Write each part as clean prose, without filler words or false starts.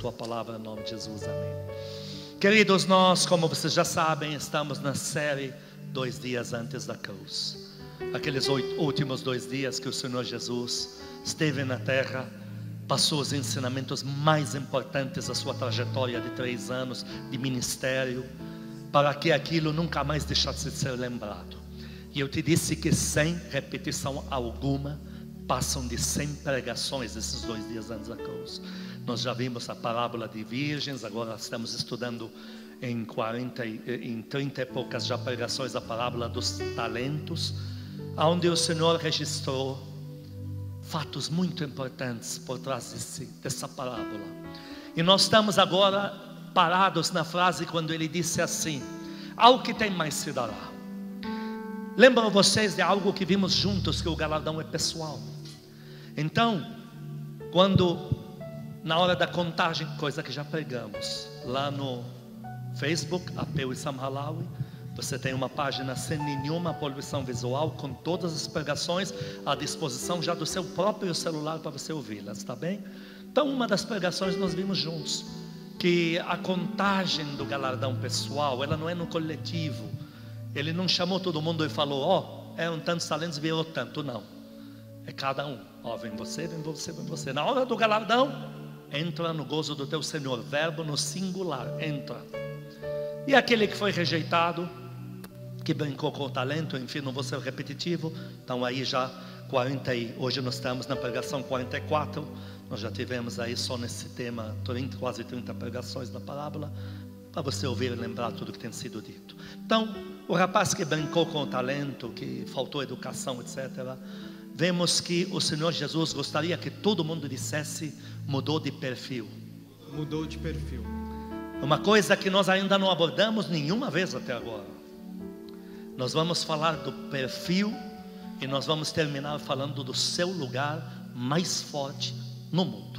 Tua palavra, em nome de Jesus, amém. Queridos, nós, como vocês já sabem, estamos na série 2 dias antes da cruz. Aqueles últimos 2 dias que o Senhor Jesus esteve na terra, passou os ensinamentos mais importantes da sua trajetória de 3 anos de ministério, para que aquilo nunca mais deixasse de ser lembrado. E eu te disse que sem repetição alguma, passam de 100 pregações esses 2 dias antes da cruz. Nós já vimos a parábola de virgens, agora estamos estudando em 30 e poucas já pregações a parábola dos talentos, onde o Senhor registrou fatos muito importantes por trás dessa parábola. E nós estamos agora parados na frase quando ele disse assim: ao que tem mais se dará. Lembram vocês de algo que vimos juntos, que o galardão é pessoal. Então, quando na hora da contagem, coisa que já pregamos lá no Facebook, Apeu e Sam Halawi, você tem uma página sem nenhuma poluição visual, com todas as pregações à disposição já do seu próprio celular para você ouvi-las, está bem? Então, uma das pregações nós vimos juntos, que a contagem do galardão pessoal, ela não é no coletivo. Ele não chamou todo mundo e falou: eram tantos talentos, virou tanto. Não, é cada um. Vem você, vem você, vem você. Na hora do galardão, entra no gozo do teu Senhor. Verbo no singular, entra. E aquele que foi rejeitado, que brincou com o talento, enfim, não vou ser repetitivo. Então aí já 40, hoje nós estamos na pregação 44. Nós já tivemos aí só nesse tema quase 30 pregações na parábola, para você ouvir e lembrar tudo que tem sido dito. Então, o rapaz que brincou com o talento, que faltou educação, etc., vemos que o Senhor Jesus gostaria que todo mundo dissesse: mudou de perfil. Mudou de perfil. Uma coisa que nós ainda não abordamos nenhuma vez até agora. Nós vamos falar do perfil e nós vamos terminar falando do seu lugar mais forte no mundo.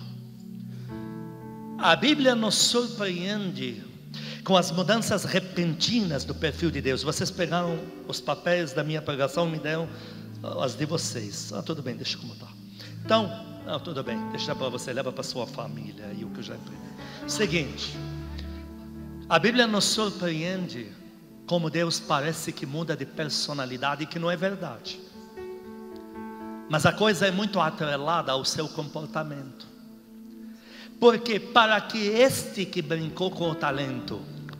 A Bíblia nos surpreende com as mudanças repentinas do perfil de Deus. Vocês pegaram os papéis da minha pregação, me deram as de vocês. Tudo bem, deixa como está. Então, tudo bem, deixa para você, leva para sua família aí o que eu já aprendi. Seguinte, a Bíblia nos surpreende como Deus parece que muda de personalidade, que não é verdade. Mas a coisa é muito atrelada ao seu comportamento. Porque para que este que brincou com o talento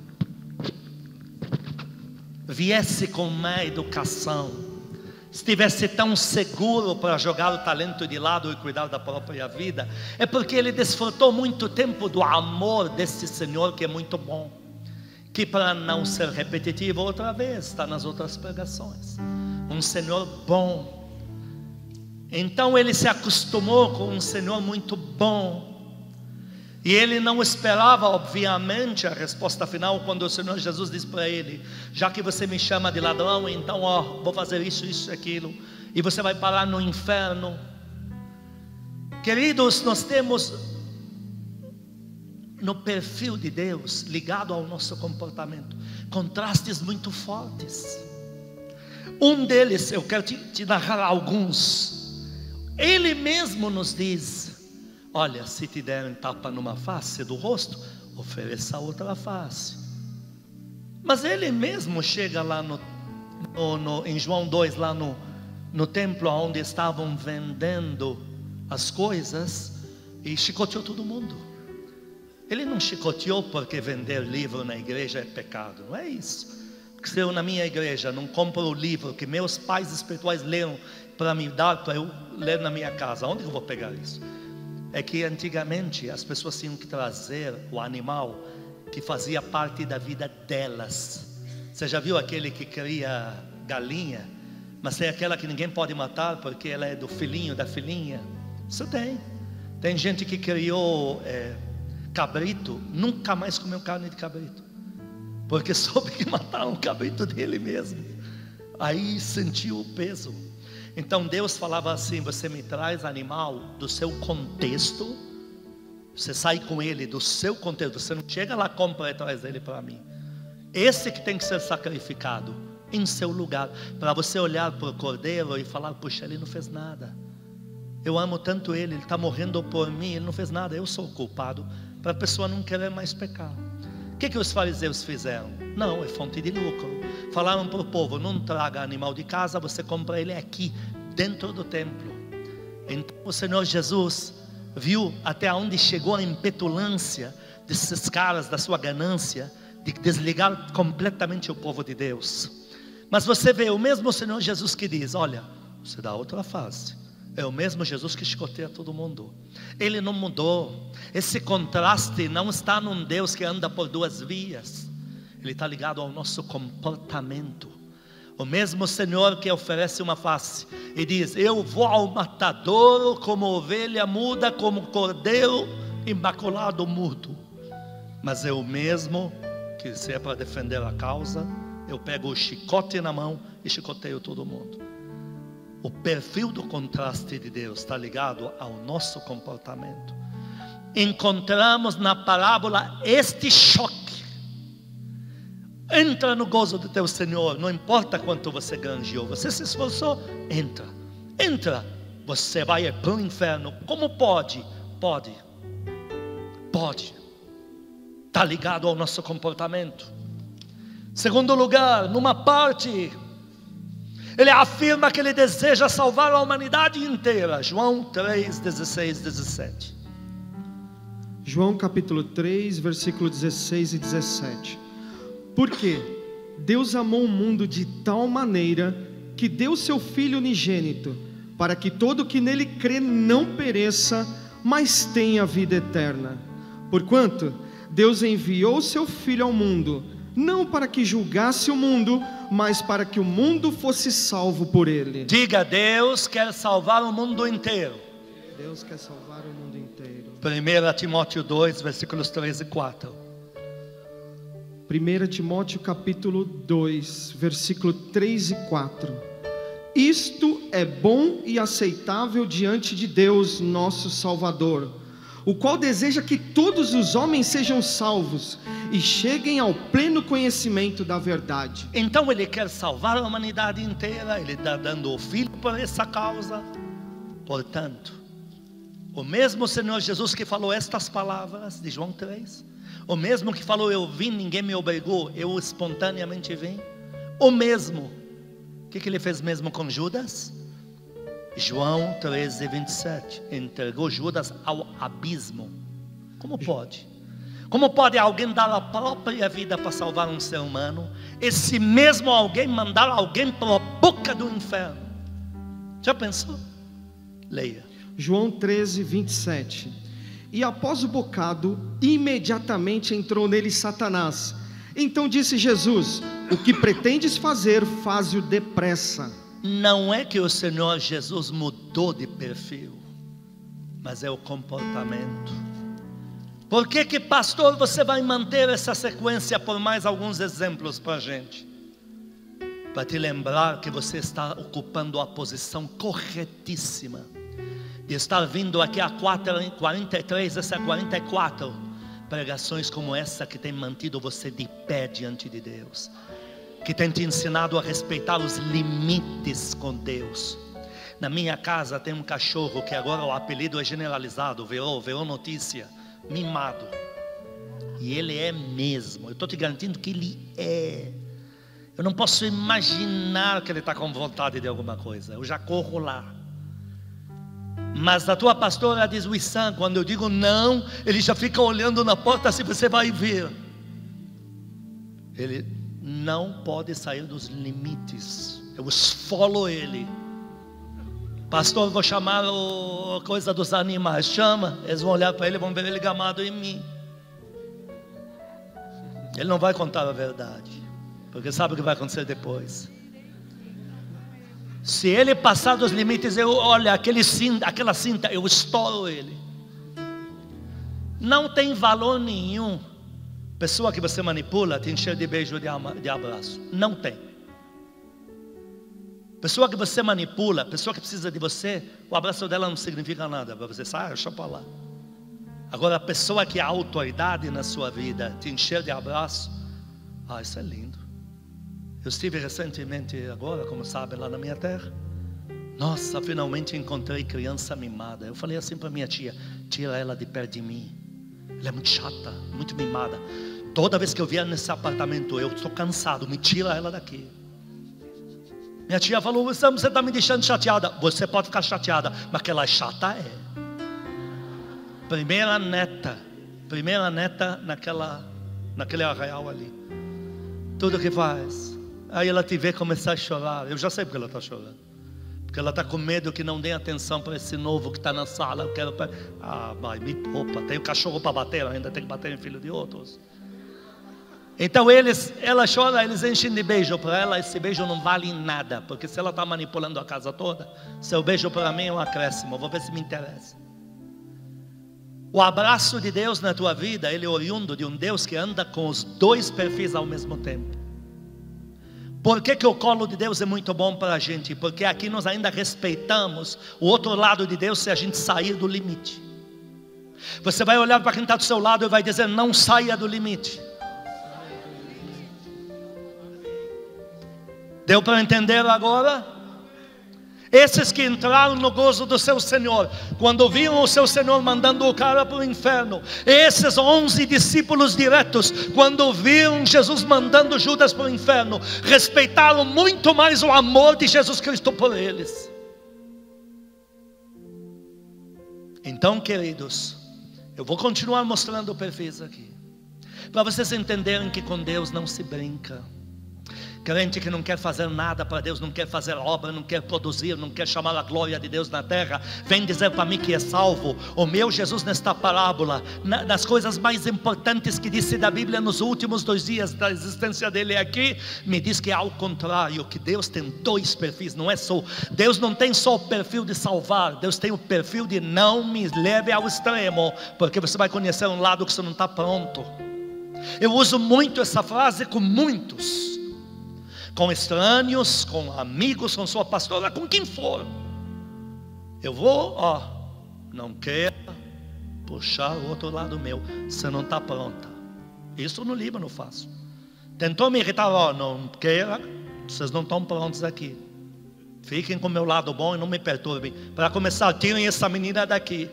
viesse com má educação, estivesse tão seguro para jogar o talento de lado e cuidar da própria vida, é porque ele desfrutou muito tempo do amor desse Senhor que é muito bom, que, para não ser repetitivo outra vez, está nas outras pregações, um Senhor bom. Então ele se acostumou com um Senhor muito bom, e ele não esperava, obviamente, a resposta final, quando o Senhor Jesus disse para ele: já que você me chama de ladrão, então vou fazer isso, isso, aquilo, e você vai parar no inferno. Queridos, nós temos no perfil de Deus, ligado ao nosso comportamento, contrastes muito fortes. Um deles, eu quero te narrar alguns. Ele mesmo nos diz: olha, se te derem tapa numa face do rosto, ofereça a outra face. Mas ele mesmo chega lá em João 2, lá no templo onde estavam vendendo as coisas, e chicoteou todo mundo. Ele não chicoteou porque vender livro na igreja é pecado, não é isso. Porque se eu na minha igreja não compro o livro que meus pais espirituais leram para me dar, para eu ler na minha casa, onde eu vou pegar isso? É que antigamente as pessoas tinham que trazer o animal que fazia parte da vida delas. Você já viu aquele que cria galinha, mas tem aquela que ninguém pode matar porque ela é do filhinho, da filhinha? Isso tem. Tem gente que criou cabrito, nunca mais comeu carne de cabrito, porque soube que mataram o cabrito dele mesmo. Aí sentiu o peso. Então Deus falava assim: você me traz animal do seu contexto, você sai com ele do seu contexto, você não chega lá, compra e traz ele para mim. Esse que tem que ser sacrificado em seu lugar, para você olhar para o cordeiro e falar: puxa, ele não fez nada, eu amo tanto ele está morrendo por mim, ele não fez nada, eu sou o culpado, para a pessoa não querer mais pecar. O que os fariseus fizeram? Não, é fonte de lucro. Falaram para o povo: não traga animal de casa, você compra ele aqui, dentro do templo. Então o Senhor Jesus viu até onde chegou a impetulância desses caras, da sua ganância, de desligar completamente o povo de Deus. Mas você vê, o mesmo Senhor Jesus que diz: olha, você dá outra face. É o mesmo Jesus que chicoteia todo mundo. Ele não mudou. Esse contraste não está num Deus que anda por duas vias. Ele está ligado ao nosso comportamento. O mesmo Senhor que oferece uma face e diz: eu vou ao matadouro como ovelha muda, como cordeiro imaculado mudo. Mas é o mesmo que, se é para defender a causa, eu pego o chicote na mão e chicoteio todo mundo. O perfil do contraste de Deus está ligado ao nosso comportamento. Encontramos na parábola este choque. Entra no gozo do teu Senhor. Não importa quanto você ganhou, você se esforçou, entra. Entra. Você vai para o inferno. Como pode? Pode. Está ligado ao nosso comportamento. Segundo lugar, numa parte, ele afirma que ele deseja salvar a humanidade inteira. João 3, 16, 17. João capítulo 3, versículo 16 e 17. Porque Deus amou o mundo de tal maneira que deu seu Filho unigênito, para que todo que nele crê não pereça, mas tenha vida eterna. Porquanto Deus enviou seu Filho ao mundo, não para que julgasse o mundo, mas para que o mundo fosse salvo por ele. Diga: Deus quer salvar o mundo inteiro. Deus quer salvar o mundo inteiro. 1 Timóteo 2, versículos 3 e 4. 1 Timóteo capítulo 2, versículo 3 e 4. Isto é bom e aceitável diante de Deus, nosso Salvador, o qual deseja que todos os homens sejam salvos e cheguem ao pleno conhecimento da verdade. Então ele quer salvar a humanidade inteira. Ele está dando o Filho por essa causa. Portanto, o mesmo Senhor Jesus que falou estas palavras de João 3, o mesmo que falou: eu vim, ninguém me obrigou, eu espontaneamente vim. O mesmo, o que ele fez mesmo com Judas? João 13, 27, entregou Judas ao abismo. Como pode? Como pode alguém dar a própria vida para salvar um ser humano? Esse mesmo alguém mandar alguém para a boca do inferno. Já pensou? Leia. João 13, 27. E após o bocado, imediatamente entrou nele Satanás. Então disse Jesus: o que pretendes fazer, faze-o depressa. Não é que o Senhor Jesus mudou de perfil, mas é o comportamento. Por que, pastor, você vai manter essa sequência por mais alguns exemplos para a gente? Para te lembrar que você está ocupando a posição corretíssima de estar vindo aqui a 43, essa 44 pregações como essa, que tem mantido você de pé diante de Deus, que tem te ensinado a respeitar os limites com Deus. Na minha casa tem um cachorro que agora o apelido é generalizado, virou notícia, mimado. E ele é mesmo, eu estou te garantindo que ele é. Eu não posso imaginar que ele está com vontade de alguma coisa, eu já corro lá. Mas a tua pastora diz: Wissam, quando eu digo não, ele já fica olhando na porta se você vai vir. Ele não pode sair dos limites. Eu esfolo ele. Pastor, vou chamar a coisa dos animais. Chama, eles vão olhar para ele, vão ver ele gamado em mim. Ele não vai contar a verdade, porque sabe o que vai acontecer depois. Se ele passar dos limites, olha, aquela cinta, eu estouro ele. Não tem valor nenhum pessoa que você manipula te encher de beijo, de abraço. Não tem. Pessoa que você manipula, pessoa que precisa de você, o abraço dela não significa nada para você. Sai, deixa para lá. Agora, a pessoa que é a autoridade na sua vida te encher de abraço, isso é lindo. Eu estive recentemente agora, como sabem, lá na minha terra. Nossa, finalmente encontrei criança mimada. Eu falei assim para minha tia: tira ela de perto de mim. Ela é muito chata, muito mimada. Toda vez que eu vier nesse apartamento, eu estou cansado, me tira ela daqui. Minha tia falou: você está me deixando chateada. Você pode ficar chateada, mas que ela é chata é. Primeira neta naquele arraial ali. Tudo que faz. Aí ela te vê começar a chorar. Eu já sei porque ela está chorando. Porque ela está com medo que não dê atenção para esse novo que está na sala. Eu quero... vai, me poupa. Tem o cachorro para bater, ainda tem que bater em filho de outros. Então ela chora, eles enchem de beijo para ela. Esse beijo não vale nada, porque se ela está manipulando a casa toda, seu beijo para mim é um acréscimo. Vou ver se me interessa. O abraço de Deus na tua vida, ele é oriundo de um Deus que anda com os dois perfis ao mesmo tempo. Por que o colo de Deus é muito bom para a gente? Porque aqui nós ainda respeitamos o outro lado de Deus se a gente sair do limite. Você vai olhar para quem está do seu lado e vai dizer: não saia do limite. Deu para entender agora? Esses que entraram no gozo do seu Senhor, quando viram o seu Senhor mandando o cara para o inferno. Esses 11 discípulos diretos, quando viram Jesus mandando Judas para o inferno, respeitaram muito mais o amor de Jesus Cristo por eles. Então, queridos, eu vou continuar mostrando perfis aqui, para vocês entenderem que com Deus não se brinca. Crente que não quer fazer nada para Deus, não quer fazer obra, não quer produzir, não quer chamar a glória de Deus na terra, vem dizer para mim que é salvo. O meu Jesus nesta parábola, das coisas mais importantes que disse da Bíblia nos últimos 2 dias da existência dele aqui, me diz que é ao contrário, que Deus tem 2 perfis, não é só. Deus não tem só o perfil de salvar, Deus tem o perfil de não me leve ao extremo, porque você vai conhecer um lado que você não está pronto. Eu uso muito essa frase com muitos, com estranhos, com amigos, com sua pastora, com quem for. Eu vou, não quero puxar o outro lado meu, você não está pronta. Isso no Líbano eu faço. Tentou me irritar, não quero, vocês não estão prontos aqui. Fiquem com o meu lado bom e não me perturbem. Para começar, tirem essa menina daqui.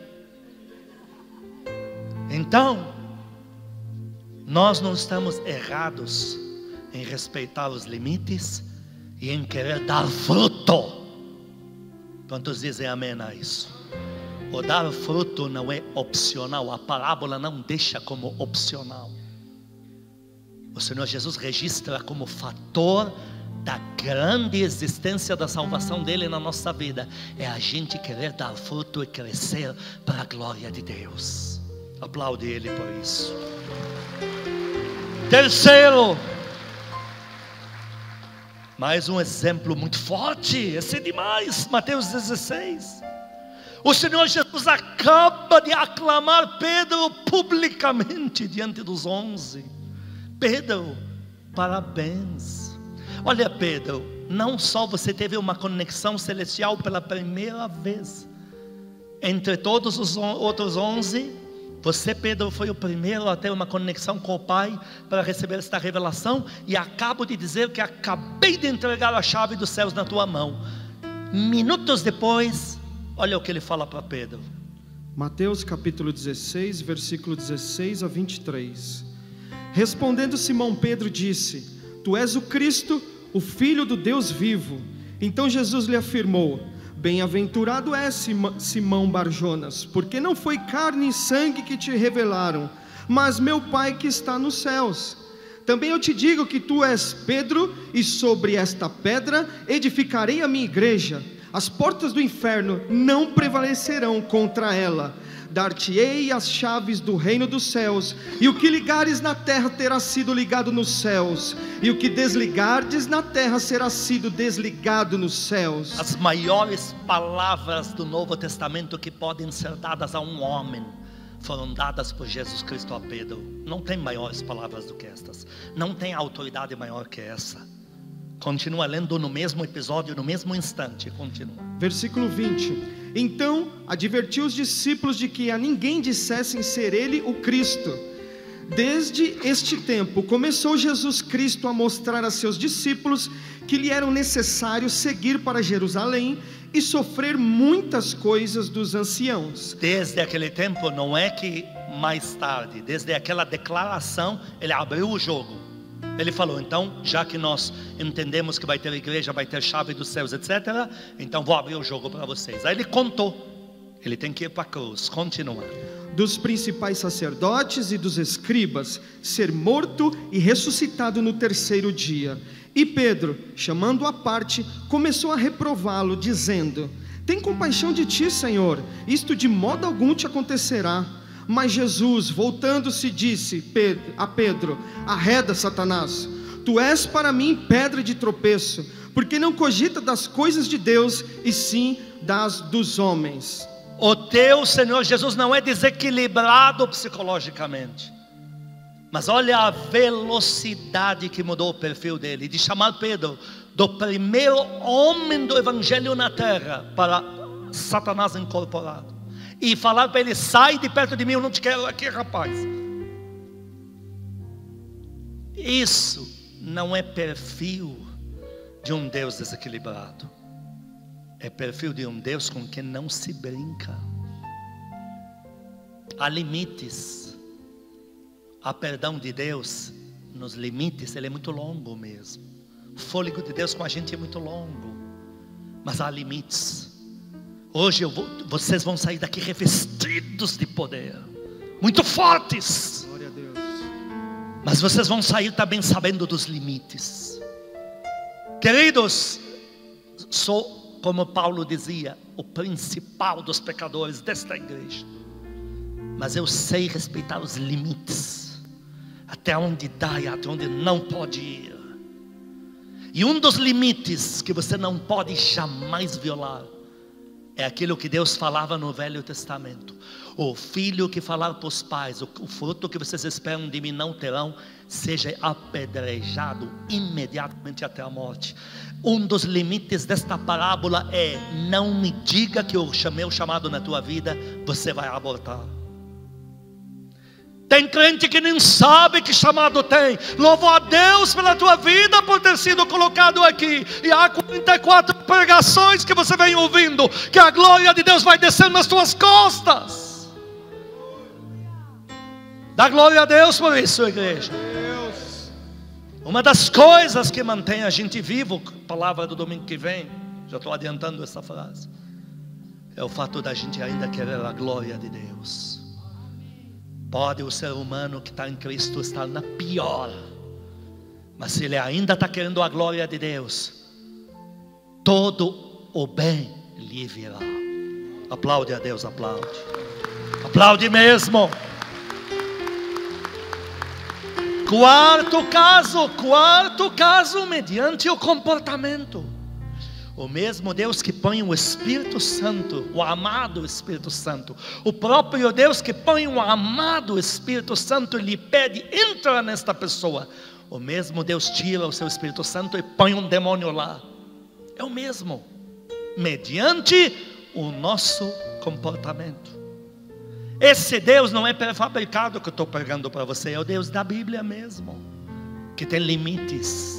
Então, nós não estamos errados em respeitar os limites e em querer dar fruto. Quantos dizem amém a isso? O dar fruto não é opcional. A parábola não deixa como opcional. O Senhor Jesus registra como fator da grande existência da salvação dele na nossa vida. É a gente querer dar fruto e crescer para a glória de Deus. Aplaude ele por isso. Terceiro, mais um exemplo muito forte, esse é demais, Mateus 16. O Senhor Jesus acaba de aclamar Pedro publicamente diante dos 11. Pedro, parabéns. Olha, Pedro, não só você teve uma conexão celestial pela primeira vez, entre todos os outros 11, você, Pedro, foi o primeiro a ter uma conexão com o Pai para receber esta revelação. E acabo de dizer que acabei de entregar a chave dos céus na tua mão. Minutos depois, olha o que ele fala para Pedro. Mateus capítulo 16, versículo 16 a 23. Respondendo Simão Pedro disse: Tu és o Cristo, o Filho do Deus vivo. Então Jesus lhe afirmou: Bem-aventurado és, Simão Barjonas, porque não foi carne e sangue que te revelaram, mas meu Pai que está nos céus. Também eu te digo que tu és Pedro, e sobre esta pedra edificarei a minha igreja. As portas do inferno não prevalecerão contra ela. Dar-te-ei as chaves do reino dos céus, e o que ligares na terra terá sido ligado nos céus, e o que desligardes na terra será sido desligado nos céus. As maiores palavras do Novo Testamento que podem ser dadas a um homem foram dadas por Jesus Cristo a Pedro. Não tem maiores palavras do que estas, não tem autoridade maior que essa. Continua lendo no mesmo episódio, no mesmo instante, continua. Versículo 20. Então advertiu os discípulos de que a ninguém dissessem ser ele o Cristo. Desde este tempo começou Jesus Cristo a mostrar a seus discípulos que lhe era necessário seguir para Jerusalém e sofrer muitas coisas dos anciãos. Desde aquele tempo, não é que mais tarde, desde aquela declaração, ele abriu o jogo. Ele falou: então, já que nós entendemos que vai ter igreja, vai ter chave dos céus, etc., então vou abrir o jogo para vocês. Aí ele contou. Ele tem que ir para a cruz. Continua. Dos principais sacerdotes e dos escribas, ser morto e ressuscitado no terceiro dia. E Pedro, chamando-o à parte, começou a reprová-lo, dizendo: tem compaixão de ti, Senhor, isto de modo algum te acontecerá. Mas Jesus, voltando-se, disse a Pedro: arreda, Satanás, tu és para mim pedra de tropeço, porque não cogita das coisas de Deus, e sim das dos homens. O teu Senhor Jesus não é desequilibrado psicologicamente, mas olha a velocidade que mudou o perfil dele, de chamar Pedro do primeiro homem do evangelho na terra para Satanás incorporado, e falar para ele: sai de perto de mim, eu não te quero aqui, rapaz. Isso não é perfil de um Deus desequilibrado, é perfil de um Deus com quem não se brinca. Há limites. Há perdão de Deus nos limites, ele é muito longo mesmo. O fôlego de Deus com a gente é muito longo, mas há limites. Hoje vocês vão sair daqui revestidos de poder, muito fortes. Glória a Deus. Mas vocês vão sair também sabendo dos limites. Queridos, sou, como Paulo dizia, o principal dos pecadores desta igreja, mas eu sei respeitar os limites, até onde dá e até onde não pode ir. E um dos limites que você não pode jamais violar é aquilo que Deus falava no Velho Testamento: o filho que falar para os pais, o fruto que vocês esperam de mim não terão, seja apedrejado imediatamente até a morte. Um dos limites desta parábola é: não me diga que eu chamei o chamado na tua vida, você vai abortar. Tem crente que nem sabe que chamado tem. Louvo a Deus pela tua vida, por ter sido colocado aqui. E há 44 pregações que você vem ouvindo, que a glória de Deus vai descer nas tuas costas. Dá glória a Deus por isso, igreja. Uma das coisas que mantém a gente vivo, palavra do domingo que vem, já estou adiantando essa frase, é o fato da gente ainda querer a glória de Deus. Pode o ser humano que está em Cristo estar na pior, mas se ele ainda está querendo a glória de Deus, todo o bem lhe virá. Aplaude a Deus, aplaude. Aplaude mesmo. Quarto caso, mediante o comportamento. O mesmo Deus que põe o Espírito Santo, o amado Espírito Santo, o próprio Deus que põe o amado Espírito Santo e lhe pede: entra nesta pessoa. O mesmo Deus tira o seu Espírito Santo e põe um demônio lá. É o mesmo, mediante o nosso comportamento. Esse Deus não é prefabricado que eu estou pregando para você, é o Deus da Bíblia mesmo, que tem limites.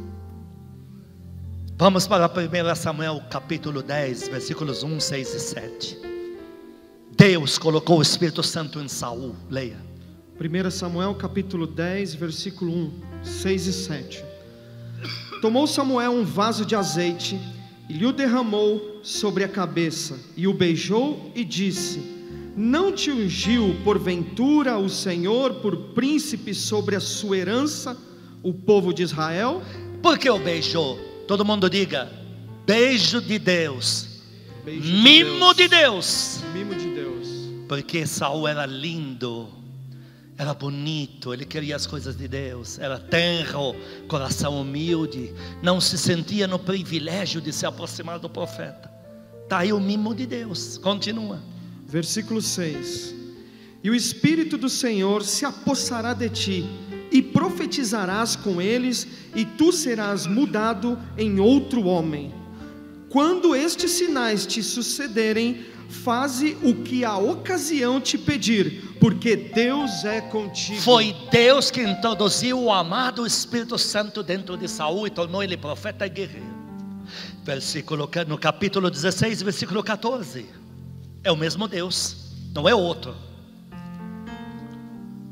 Vamos para 1 Samuel capítulo 10, versículos 1, 6 e 7. Deus colocou o Espírito Santo em Saul. Leia. 1 Samuel capítulo 10, versículo 1, 6 e 7. Tomou Samuel um vaso de azeite e lhe o derramou sobre a cabeça, e o beijou e disse: não te ungiu porventura o Senhor por príncipe sobre a sua herança, o povo de Israel? Por que o beijou? Todo mundo diga: beijo de Deus, Mimo de Deus. Mimo de Deus. Porque Saul era lindo, era bonito, ele queria as coisas de Deus, era tenro, coração humilde, não se sentia no privilégio de se aproximar do profeta. Está aí o mimo de Deus. Continua. Versículo 6. E o Espírito do Senhor se apossará de ti, e profetizarás com eles, e tu serás mudado em outro homem. Quando estes sinais te sucederem, faze o que a ocasião te pedir, porque Deus é contigo. Foi Deus que introduziu o amado Espírito Santo dentro de Saul e tornou ele profeta e guerreiro. No capítulo 16, versículo 14. É o mesmo Deus, não é outro.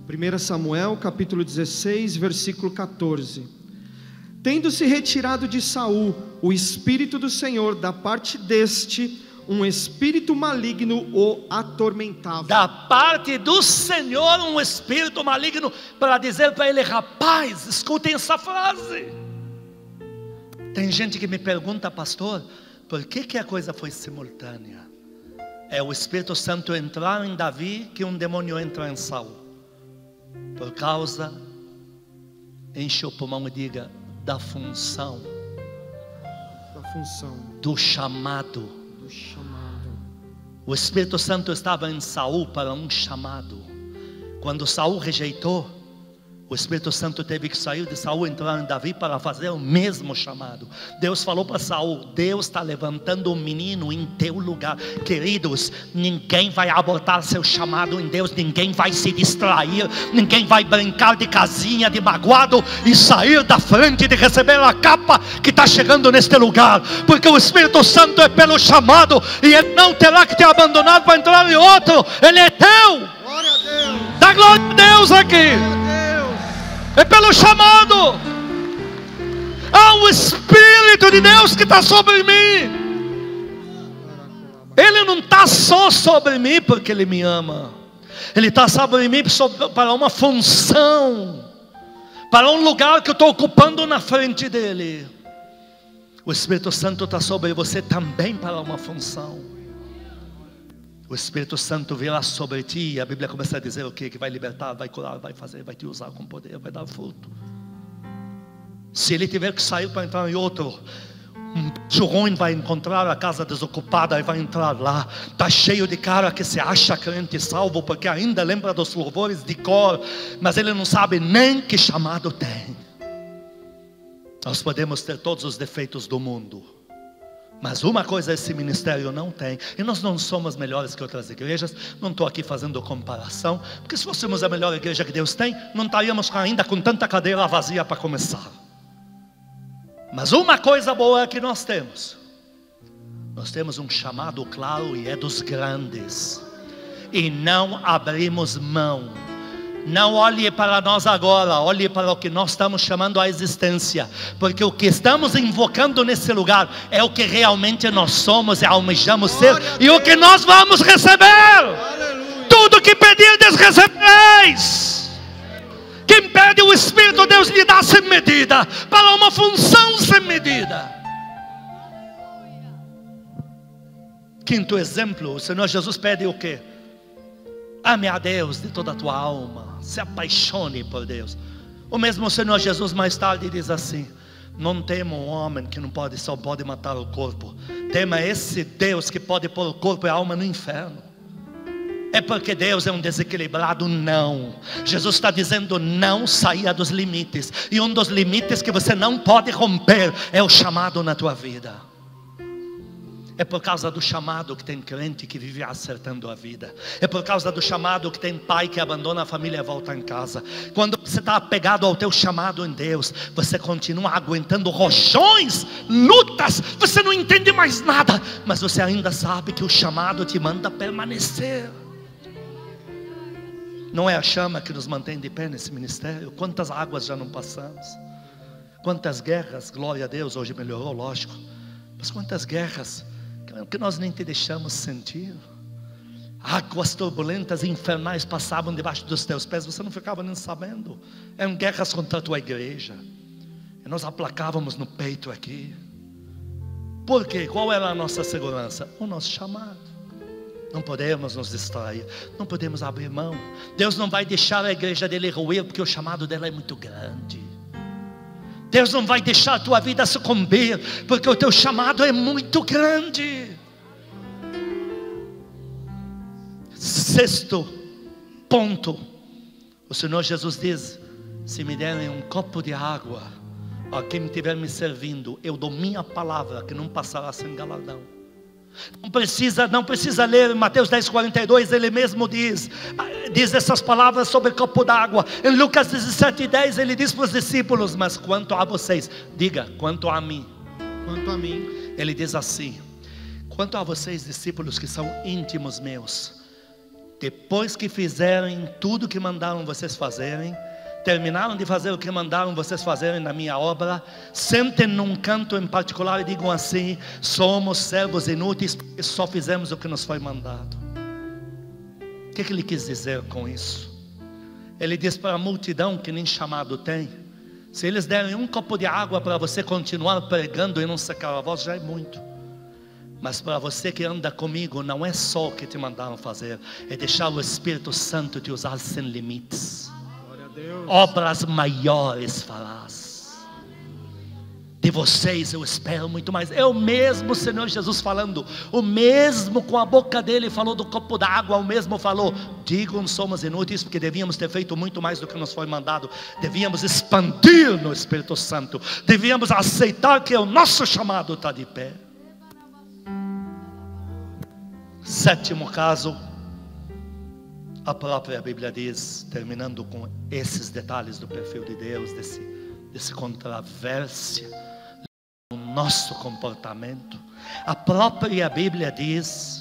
1 Samuel capítulo 16, versículo 14. Tendo se retirado de Saul o Espírito do Senhor, da parte deste, um espírito maligno o atormentava. Da parte do Senhor, um espírito maligno, para dizer para ele: rapaz, escutem essa frase. Tem gente que me pergunta: pastor, por que a coisa foi simultânea? É o Espírito Santo entrar em Davi que um demônio entra em Saul. Por causa, enche o pulmão e diga, da função, do chamado. O Espírito Santo estava em Saul para um chamado. Quando Saul rejeitou, o Espírito Santo teve que sair de Saul e entrar em Davi para fazer o mesmo chamado. Deus falou para Saul: Deus está levantando um menino em teu lugar. Queridos, ninguém vai abortar seu chamado em Deus. Ninguém vai se distrair. Ninguém vai brincar de casinha, de magoado e sair da frente de receber a capa que está chegando neste lugar. Porque o Espírito Santo é pelo chamado, e Ele não terá que te abandonar para entrar em outro. Ele é teu. Glória a Deus. Dá glória a Deus aqui. É pelo chamado. Há um Espírito de Deus que está sobre mim. Ele não está só sobre mim porque Ele me ama. Ele está sobre mim para uma função, para um lugar que eu estou ocupando na frente dEle. O Espírito Santo está sobre você também para uma função. O Espírito Santo virá sobre ti e a Bíblia começa a dizer o quê? Que vai libertar, vai curar, vai fazer, vai te usar com poder, vai dar fruto. Se ele tiver que sair para entrar em outro, um bicho ruim vai encontrar a casa desocupada e vai entrar lá. Está cheio de cara que se acha crente salvo porque ainda lembra dos louvores de cor, mas ele não sabe nem que chamado tem. Nós podemos ter todos os defeitos do mundo, mas uma coisa esse ministério não tem. E nós não somos melhores que outras igrejas. Não estou aqui fazendo comparação, porque se fôssemos a melhor igreja que Deus tem, não estaríamos ainda com tanta cadeira vazia para começar. Mas uma coisa boa que nós temos um chamado claro, e é dos grandes, e não abrimos mão. Não olhe para nós agora, olhe para o que nós estamos chamando a existência, porque o que estamos invocando nesse lugar é o que realmente nós somos e almejamos ser, e o que nós vamos receber. Aleluia. Tudo que pedirdes recebereis. Quem pede o Espírito, Deus lhe dá sem medida, para uma função sem medida. Quinto exemplo, o Senhor Jesus pede o quê? Ame a Deus de toda a tua alma, se apaixone por Deus. O mesmo Senhor Jesus mais tarde diz assim: não tema um homem que só pode matar o corpo. Tema esse Deus que pode pôr o corpo e a alma no inferno. É porque Deus é um desequilibrado? Não. Jesus está dizendo: não saia dos limites. E um dos limites que você não pode romper é o chamado na tua vida. É por causa do chamado que tem crente que vive acertando a vida. É por causa do chamado que tem pai que abandona a família e volta em casa. Quando você está apegado ao teu chamado em Deus, você continua aguentando rojões, lutas, você não entende mais nada, mas você ainda sabe que o chamado te manda permanecer. Não é a chama que nos mantém de pé nesse ministério? Quantas águas já não passamos? Quantas guerras, glória a Deus, hoje melhorou, lógico. Mas quantas guerras que nós nem te deixamos sentir. Águas turbulentas e infernais passavam debaixo dos teus pés, você não ficava nem sabendo. Eram guerras contra a tua igreja, e nós aplacávamos no peito aqui. Por quê? Qual era a nossa segurança? O nosso chamado. Não podemos nos distrair, não podemos abrir mão. Deus não vai deixar a igreja dele ruir, porque o chamado dela é muito grande. Deus não vai deixar a tua vida sucumbir, porque o teu chamado é muito grande. Sexto ponto, o Senhor Jesus diz: se me derem um copo de água, a quem estiver me servindo, eu dou minha palavra que não passará sem galardão. Não precisa ler Mateus 10:42, ele mesmo diz essas palavras sobre o copo d'água. Em Lucas 17:10 ele diz para os discípulos: mas quanto a vocês, diga, quanto a mim, ele diz assim: quanto a vocês, discípulos que são íntimos meus, Depois que fizerem tudo que mandaram vocês fazerem, terminaram de fazer o que mandaram vocês fazerem na minha obra, sentem num canto em particular e digam assim: somos servos inúteis porque só fizemos o que nos foi mandado. O que ele quis dizer com isso? Ele diz para a multidão que nem chamado tem: se eles derem um copo de água para você continuar pregando e não secar a voz, já é muito. Mas para você que anda comigo, não é só o que te mandaram fazer, é deixar o Espírito Santo te usar sem limites. Glória a Deus. Obras maiores farás. De vocês eu espero muito mais. É o mesmo Senhor Jesus falando, o mesmo com a boca dele falou do copo d'água, o mesmo falou: digam, somos inúteis porque devíamos ter feito muito mais do que nos foi mandado. Devíamos expandir no Espírito Santo, devíamos aceitar que o nosso chamado está de pé. Sétimo caso, a própria Bíblia diz, terminando com esses detalhes do perfil de Deus, desse controvérsia no nosso comportamento. A própria Bíblia diz,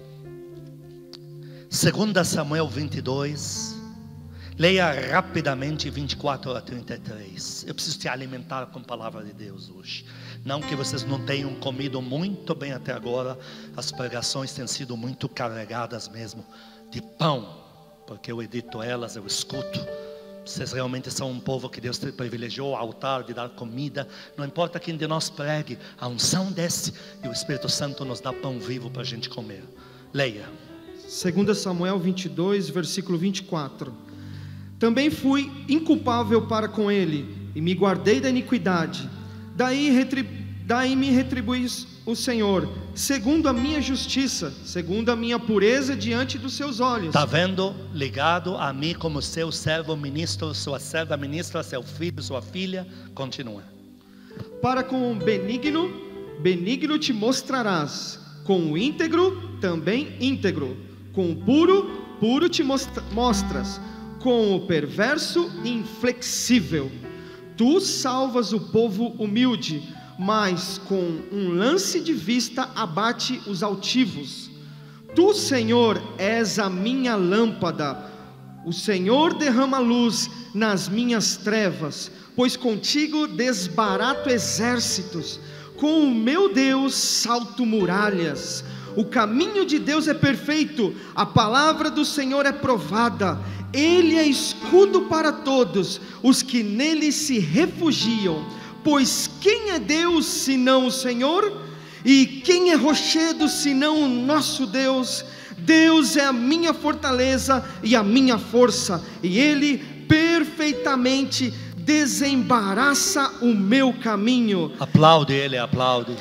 2 Samuel 22, leia rapidamente 24 a 33. Eu preciso te alimentar com a palavra de Deus hoje. Não que vocês não tenham comido muito bem até agora, as pregações têm sido muito carregadas mesmo de pão, porque eu edito elas, eu escuto. Vocês realmente são um povo que Deus privilegiou ao altar de dar comida. Não importa quem de nós pregue, a unção desce e o Espírito Santo nos dá pão vivo para a gente comer. Leia 2 Samuel 22, versículo 24. Também fui inculpável para com ele e me guardei da iniquidade. Daí me retribui o Senhor, segundo a minha justiça, segundo a minha pureza diante dos seus olhos. Está vendo? Ligado a mim como seu servo ministro, sua serva ministra, seu filho, sua filha. Continua. Para com o benigno te mostrarás, com o íntegro, também íntegro, com o puro te mostras, com o perverso, inflexível. Tu salvas o povo humilde, mas com um lance de vista abate os altivos. Tu, Senhor, és a minha lâmpada. O Senhor derrama luz nas minhas trevas, pois contigo desbarato exércitos. Com o meu Deus salto muralhas. O caminho de Deus é perfeito, a palavra do Senhor é provada. Ele é escudo para todos os que nele se refugiam. Pois quem é Deus senão o Senhor? E quem é rochedo senão o nosso Deus? Deus é a minha fortaleza e a minha força, e Ele perfeitamente desembaraça o meu caminho. Aplaude Ele, aplaude.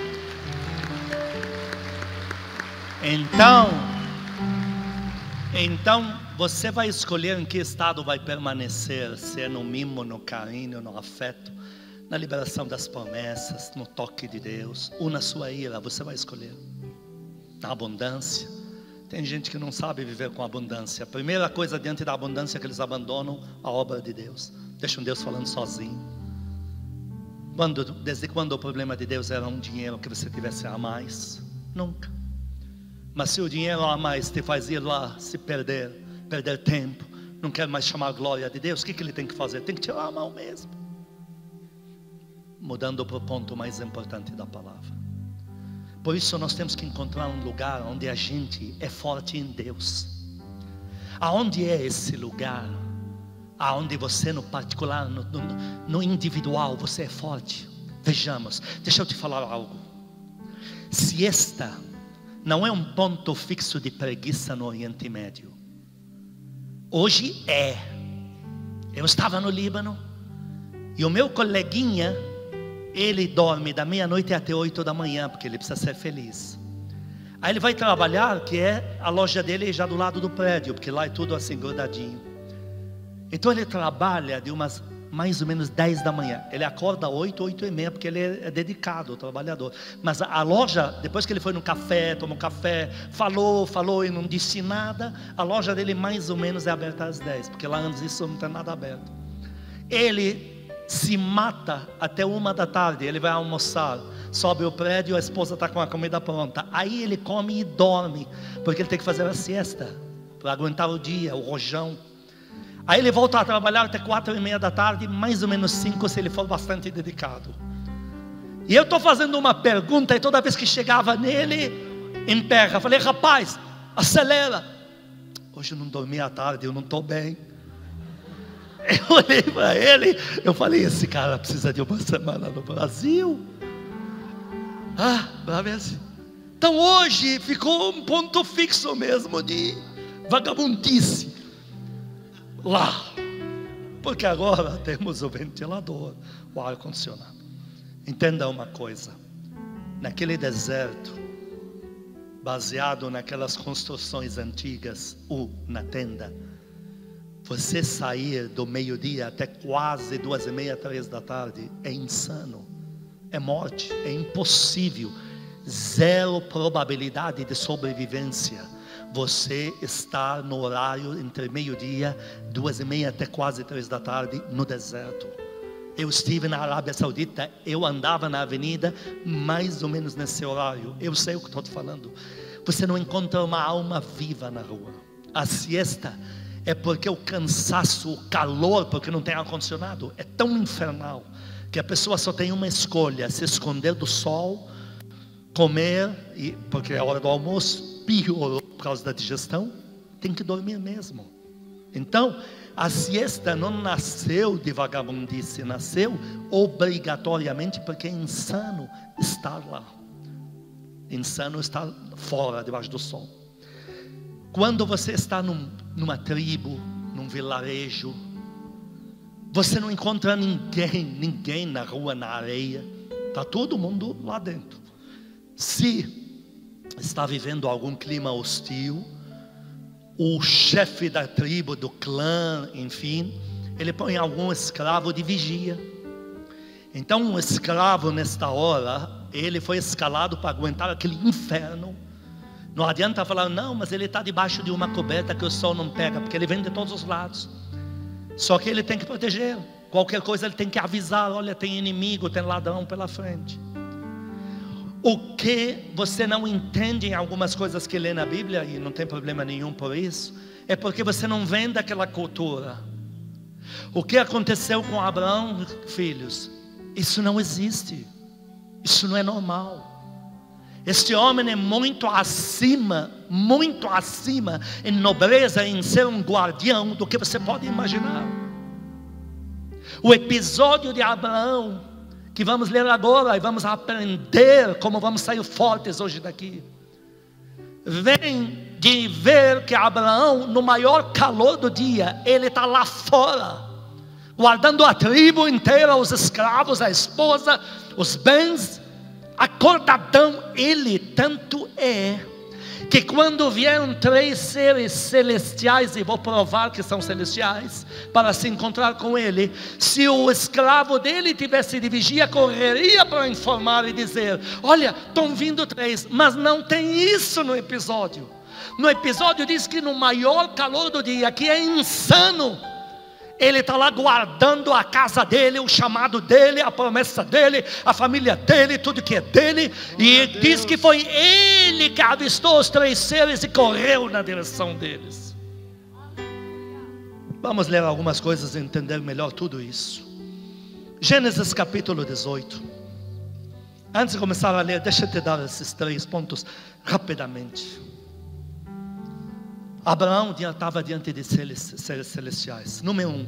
Então você vai escolher em que estado vai permanecer, se é no mimo, no carinho, no afeto, na liberação das promessas, no toque de Deus, ou na sua ira. Você vai escolher. Na abundância. Tem gente que não sabe viver com abundância. A primeira coisa diante da abundância é que eles abandonam a obra de Deus, deixam Deus falando sozinho. Desde quando o problema de Deus era um dinheiro que você tivesse a mais? Nunca. Mas se o dinheiro a mais te faz ir lá, se perder tempo, não quer mais chamar a glória de Deus, o que ele tem que fazer? Tem que tirar a mão mesmo. Mudando para o ponto mais importante da palavra. Por isso nós temos que encontrar um lugar onde a gente é forte em Deus. Aonde é esse lugar? Aonde você no particular, no individual, você é forte. Vejamos, deixa eu te falar algo. Siesta não é um ponto fixo de preguiça no Oriente Médio. Hoje é. Eu estava no Líbano e o meu coleguinha, ele dorme da meia-noite até 8 da manhã, porque ele precisa ser feliz. Aí ele vai trabalhar, que é a loja dele já do lado do prédio, porque lá é tudo assim grudadinho. Então ele trabalha de umas mais ou menos 10 da manhã. Ele acorda 8, 8h30, porque ele é dedicado, trabalhador. Mas a loja, depois que ele foi no café, tomou café, falou e não disse nada, a loja dele mais ou menos é aberta às 10, porque lá antes disso não tem nada aberto. Ele se mata até 1 da tarde, ele vai almoçar, sobe o prédio, a esposa está com a comida pronta. Aí ele come e dorme, porque ele tem que fazer a siesta, para aguentar o dia, o rojão. Aí ele volta a trabalhar até 4:30 da tarde, mais ou menos 5 se ele for bastante dedicado. E eu estou fazendo uma pergunta, e toda vez que chegava nele, emperra. Falei: rapaz, acelera. Hoje eu não dormi à tarde, eu não estou bem. Eu olhei para ele, eu falei: esse cara precisa de uma semana no Brasil. Para ver se... Então hoje ficou um ponto fixo mesmo de vagabundice lá, porque agora temos o ventilador, o ar-condicionado. Entenda uma coisa: naquele deserto, baseado naquelas construções antigas, na tenda, você sair do meio-dia até quase 2:30, 3 da tarde é insano, é morte, é impossível, zero probabilidade de sobrevivência. Você está no horário entre meio-dia, 2:30 até quase 3 da tarde no deserto. Eu estive na Arábia Saudita, eu andava na avenida mais ou menos nesse horário. Eu sei o que estou falando. Você não encontra uma alma viva na rua. A siesta é porque o cansaço, o calor, porque não tem ar-condicionado, é tão infernal que a pessoa só tem uma escolha: se esconder do sol, comer, porque é a hora do almoço, piorou por causa da digestão, tem que dormir mesmo. Então, a siesta não nasceu de vagabundice, nasceu obrigatoriamente porque é insano estar lá. Insano estar fora, debaixo do sol. Quando você está numa tribo, num vilarejo, você não encontra ninguém na rua, na areia. Está todo mundo lá dentro. Se está vivendo algum clima hostil, o chefe da tribo, do clã, enfim, ele põe algum escravo de vigia. Então um escravo nesta hora, ele foi escalado para aguentar aquele inferno. Não adianta falar: não, mas ele está debaixo de uma coberta que o sol não pega, porque ele vem de todos os lados. Só que ele tem que proteger. Qualquer coisa ele tem que avisar: olha, tem inimigo, tem ladrão pela frente. O que você não entende em algumas coisas que lê na Bíblia, e não tem problema nenhum por isso, é porque você não vem daquela cultura. O que aconteceu com Abraão, filhos, isso não existe, isso não é normal. Este homem é muito acima em nobreza, em ser um guardião, do que você pode imaginar. O episódio de Abraão, que vamos ler agora, e vamos aprender como vamos sair fortes hoje daqui, vem de ver que Abraão, no maior calor do dia, ele está lá fora, guardando a tribo inteira, os escravos, a esposa, os bens, acordadão. Ele tanto é que quando vieram 3 seres celestiais, e vou provar que são celestiais, para se encontrar com ele, se o escravo dele tivesse de vigia, correria para informar e dizer: olha, estão vindo 3, mas não tem isso no episódio. No episódio diz que no maior calor do dia, que é insano, ele está lá guardando a casa dele, o chamado dele, a promessa dele, a família dele, tudo que é dele. E diz que foi ele que avistou os 3 seres e correu na direção deles. Vamos ler algumas coisas e entender melhor tudo isso. Gênesis capítulo 18. Antes de começar a ler, deixa eu te dar esses 3 pontos rapidamente. Abraão estava diante de seres celestiais. Número 1.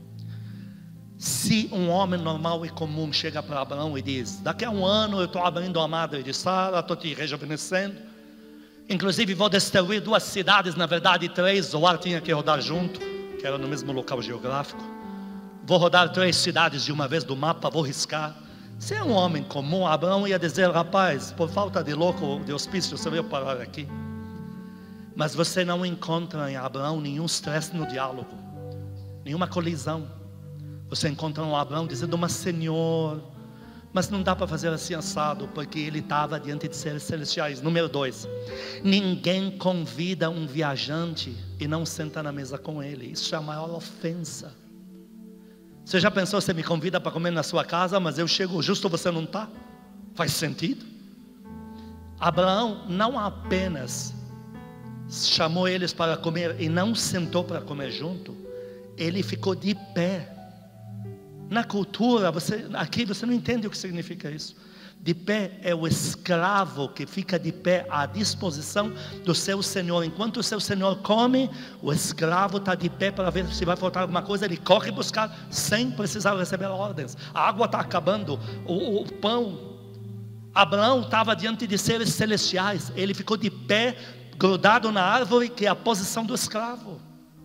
Se um homem normal e comum chega para Abraão e diz: daqui a 1 ano eu estou abrindo a madre de Sara, estou te rejuvenescendo, inclusive vou destruir 2 cidades, na verdade 3, o ar tinha que rodar junto, que era no mesmo local geográfico. Vou rodar 3 cidades de uma vez do mapa, vou riscar. Se é um homem comum, Abraão ia dizer: rapaz, por falta de louco, de hospício, você veio parar aqui. Mas você não encontra em Abraão nenhum estresse no diálogo, nenhuma colisão. Você encontra um Abraão dizendo: mas Senhor, mas não dá para fazer assim assado, porque ele estava diante de seres celestiais. Número 2, ninguém convida um viajante e não senta na mesa com ele. Isso é a maior ofensa. Você já pensou: você me convida para comer na sua casa, mas eu chego justo, você não está? Faz sentido? Abraão não apenas chamou eles para comer e não sentou para comer junto, ele ficou de pé. Na cultura, aqui você não entende o que significa isso. De pé é o escravo que fica de pé à disposição do seu senhor. Enquanto o seu senhor come, o escravo está de pé para ver se vai faltar alguma coisa. Ele corre buscar sem precisar receber ordens. A água está acabando, o pão. Abraão estava diante de seres celestiais. Ele ficou de pé, grudado na árvore, que é a posição do escravo.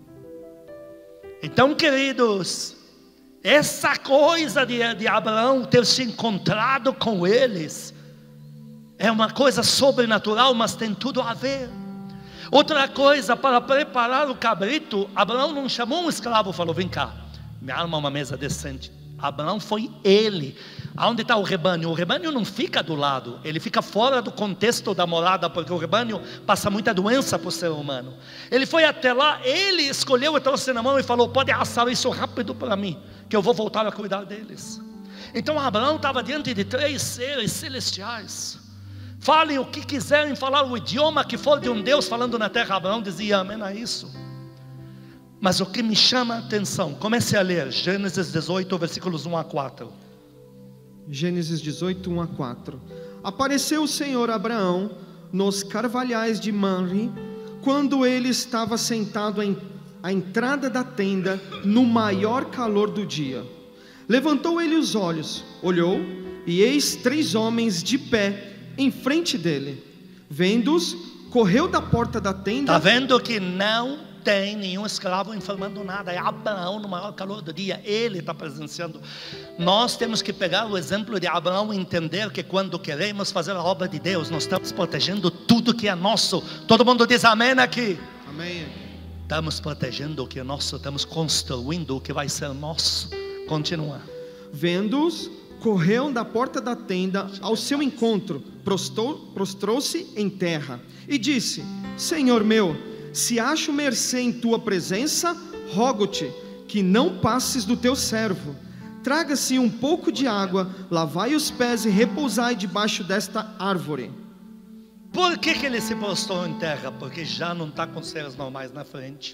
Então, queridos, essa coisa de Abraão ter se encontrado com eles é uma coisa sobrenatural, mas tem tudo a ver. Outra coisa, para preparar o cabrito, Abraão não chamou um escravo e falou: vem cá, me arma uma mesa decente. Abraão foi ele. Aonde está o rebanho? O rebanho não fica do lado, ele fica fora do contexto da morada, porque o rebanho passa muita doença para o ser humano. Ele foi até lá, ele escolheu e trouxe na mão e falou: pode assar isso rápido para mim, que eu vou voltar a cuidar deles. Então Abraão estava diante de 3 seres celestiais. Falem o que quiserem, falar o idioma que for de um Deus falando na terra. Abraão dizia amém a isso. Mas o que me chama a atenção, comece a ler Gênesis 18, versículos 1 a 4. Gênesis 18, 1 a 4. Apareceu o Senhor a Abraão nos carvalhais de Mamre, quando ele estava sentado à entrada da tenda, no maior calor do dia. Levantou ele os olhos, olhou, e eis 3 homens de pé em frente dele. Vendo-os, correu da porta da tenda. Está vendo que não tem nenhum escravo informando nada. É Abraão no maior calor do dia. Ele está presenciando. Nós temos que pegar o exemplo de Abraão e entender que quando queremos fazer a obra de Deus, nós estamos protegendo tudo que é nosso. Todo mundo diz amém aqui? Amém. Estamos protegendo o que é nosso, estamos construindo o que vai ser nosso. Continua. Vendo-os, correu da porta da tenda ao seu encontro, prostrou-se em terra e disse: Senhor meu, se acho mercê em tua presença, rogo-te que não passes do teu servo. Traga-se um pouco de água, lavai os pés e repousai debaixo desta árvore. Por que ele se prostrou em terra? Porque já não está com seres normais na frente.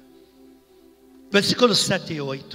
Versículos 7 e 8.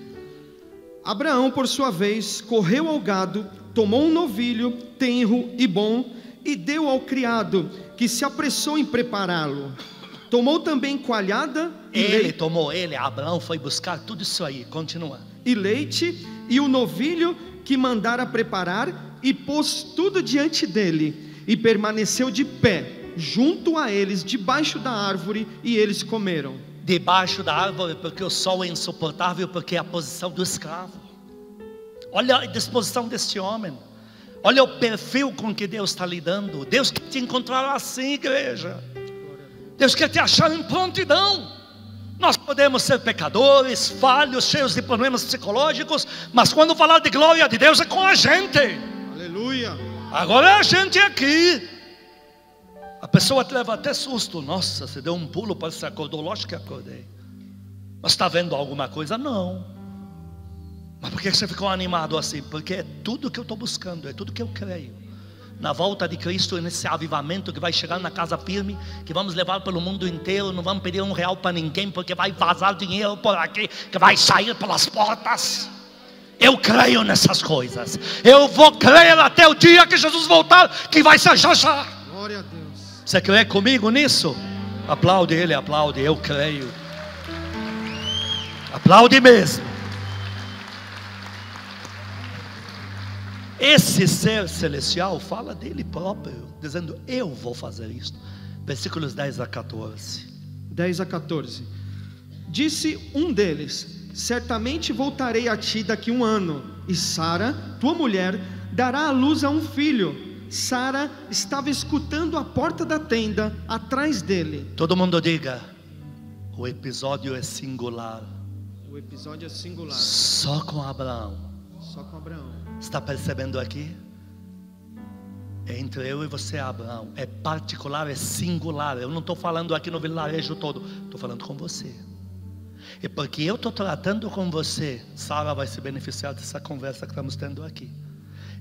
Abraão, por sua vez, correu ao gado, tomou um novilho tenro e bom e deu ao criado, que se apressou em prepará-lo. Tomou também coalhada e leite. Abraão foi buscar tudo isso aí. Continua. E leite e o novilho que mandara preparar, e pôs tudo diante dele, e permaneceu de pé junto a eles, debaixo da árvore, e eles comeram. Debaixo da árvore, porque o sol é insuportável, porque é a posição do escravo. Olha a disposição deste homem. Olha o perfil com que Deus está lidando. Deus quer te encontrar assim, igreja. Deus quer te achar em prontidão. Nós podemos ser pecadores, falhos, cheios de problemas psicológicos, mas quando falar de glória de Deus é com a gente. Aleluia. Agora é a gente aqui. A pessoa te leva até susto. Nossa, você deu um pulo, parece que você acordou. Lógico que acordei. Mas está vendo alguma coisa? Não. Mas por que você ficou animado assim? Porque é tudo que eu estou buscando, é tudo que eu creio. Na volta de Cristo, nesse avivamento que vai chegar na casa firme, que vamos levar pelo mundo inteiro. Não vamos pedir R$1 para ninguém, porque vai vazar dinheiro por aqui, que vai sair pelas portas. Eu creio nessas coisas. Eu vou crer até o dia que Jesus voltar, que vai ser já já. Glória a Deus. Você crê comigo nisso? Aplaude ele, aplaude. Eu creio. Aplaude mesmo. Esse ser celestial fala dele próprio, dizendo: eu vou fazer isto. Versículos 10 a 14. 10 a 14. Disse um deles: certamente voltarei a ti daqui 1 ano, e Sara, tua mulher, dará à luz a um filho. Sara estava escutando a porta da tenda atrás dele. Todo mundo diga: o episódio é singular. O episódio é singular. Só com Abraão. Só com Abraão. Está percebendo aqui? É entre eu e você, Abraão. É particular, é singular. Eu não estou falando aqui no vilarejo todo, estou falando com você. E porque eu estou tratando com você, Sara vai se beneficiar dessa conversa que estamos tendo aqui.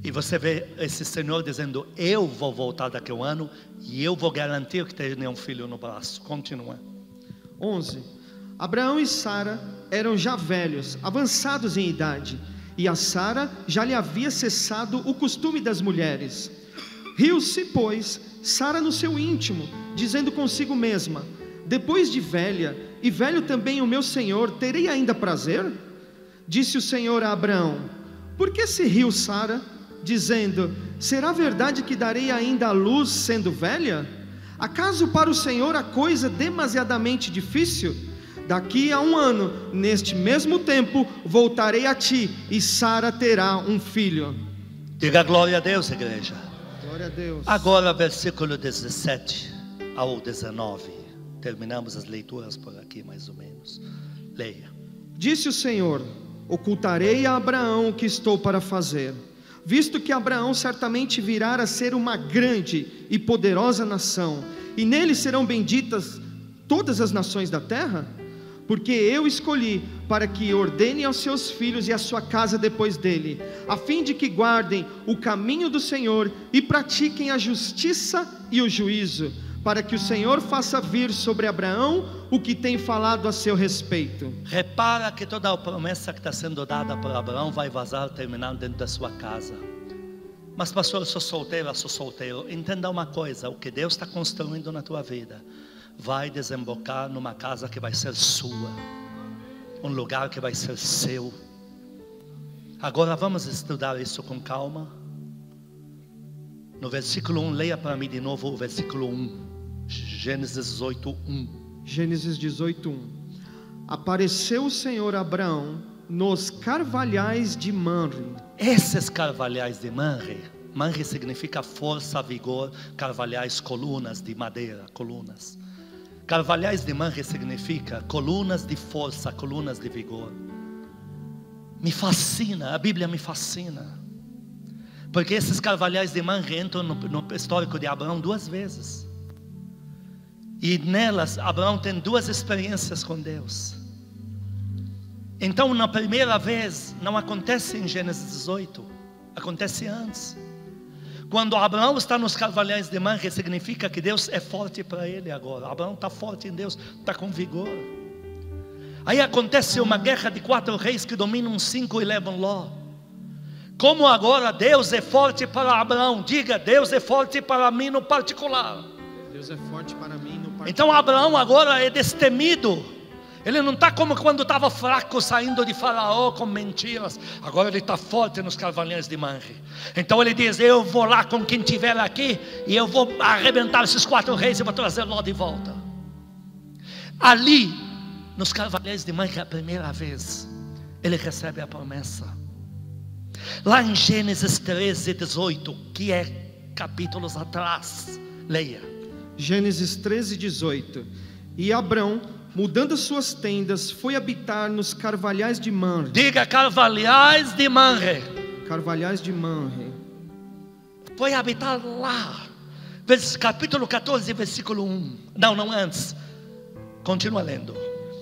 E você vê esse Senhor dizendo: eu vou voltar daqui a um ano e eu vou garantir que tenha um filho no braço. Continua. 11. Abraão e Sara eram já velhos, avançados em idade, e a Sara já lhe havia cessado o costume das mulheres. Riu-se, pois, Sara no seu íntimo, dizendo consigo mesma: depois de velha, e velho também o meu senhor, terei ainda prazer? Disse o Senhor a Abraão: por que se riu Sara, dizendo: será verdade que darei ainda a luz sendo velha? Acaso para o Senhor a coisa demasiadamente difícil? Daqui a um ano, neste mesmo tempo, voltarei a ti, e Sara terá um filho. Diga glória a Deus, igreja. Glória a Deus. Agora versículo 17 ao 19. Terminamos as leituras por aqui mais ou menos. Leia. Disse o Senhor: ocultarei a Abraão o que estou para fazer, visto que Abraão certamente virá a ser uma grande e poderosa nação, e nele serão benditas todas as nações da terra. Porque eu escolhi para que ordene aos seus filhos e à sua casa depois dele, a fim de que guardem o caminho do Senhor e pratiquem a justiça e o juízo, para que o Senhor faça vir sobre Abraão o que tem falado a seu respeito. Repara que toda a promessa que está sendo dada para Abraão vai vazar, terminando dentro da sua casa. Mas pastor, eu sou solteiro. Entenda uma coisa: o que Deus está construindo na tua vida vai desembocar numa casa que vai ser sua, um lugar que vai ser seu. Agora vamos estudar isso com calma. No versículo 1, leia para mim de novo o versículo 1, Gênesis 18, 1. Gênesis 18, 1. Apareceu o Senhor a Abraão nos carvalhais de Mamre. Esses carvalhais de Mamre, Mamre significa força, vigor. Carvalhais, colunas de madeira, colunas. Carvalhais de Mamre significa colunas de força, colunas de vigor. Me fascina, a Bíblia me fascina, porque esses carvalhais de Mamre entram no histórico de Abraão 2 vezes. E nelas Abraão tem 2 experiências com Deus. Então na primeira vez não acontece em Gênesis 18, acontece antes. Quando Abraão está nos carvalhais de Mamre, significa que Deus é forte para ele agora. Abraão está forte em Deus, está com vigor. Aí acontece uma guerra de 4 reis que dominam 5 e levam Ló. Como agora Deus é forte para Abraão? Diga: Deus é forte para mim no particular. Deus é forte para mim no particular. Então Abraão agora é destemido. Ele não está como quando estava fraco saindo de Faraó com mentiras. Agora ele está forte nos carvalhais de Mamre. Então ele diz: eu vou lá com quem estiver aqui, e eu vou arrebentar esses 4 reis e vou trazer Ló de volta. Ali, nos carvalhais de Mamre, a primeira vez ele recebe a promessa. Lá em Gênesis 13, 18, que é capítulos atrás, leia. Gênesis 13, 18. E Abrão, mudando as suas tendas, foi habitar nos carvalhais de Mamre. Diga: carvalhais de Mamre. Carvalhais de Mamre. Foi habitar lá. Capítulo 14, versículo 1. Não antes. Continua lendo.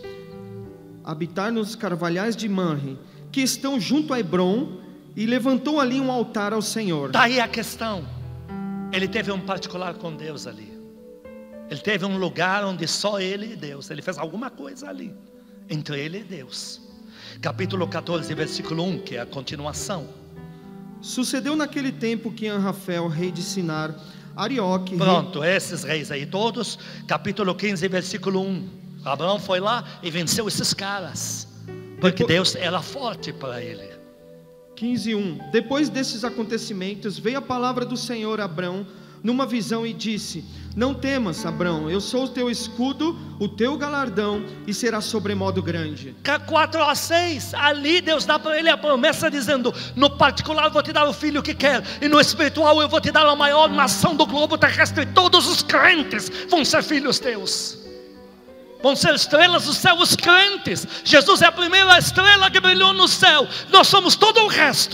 Habitar nos carvalhais de Mamre, que estão junto a Hebrom, e levantou ali um altar ao Senhor. Daí a questão: ele teve um particular com Deus ali. Ele teve um lugar onde só ele e Deus. Ele fez alguma coisa ali, entre ele e Deus. Capítulo 14, versículo 1, que é a continuação. Sucedeu naquele tempo que Anrafel, rei de Sinar, Arioque... Pronto, esses reis aí todos. Capítulo 15, versículo 1. Abraão foi lá e venceu esses caras, porque Deus era forte para ele. 15:1. Depois desses acontecimentos, veio a palavra do Senhor a Abrão numa visão e disse: não temas, Abrão, eu sou o teu escudo, o teu galardão, e será sobremodo grande. 4-6, ali Deus dá para ele a promessa dizendo: no particular eu vou te dar o filho que quer, e no espiritual eu vou te dar a maior nação do globo terrestre. Todos os crentes vão ser filhos teus, vão ser estrelas do céu, os crentes. Jesus é a primeira estrela que brilhou no céu, nós somos todo o resto.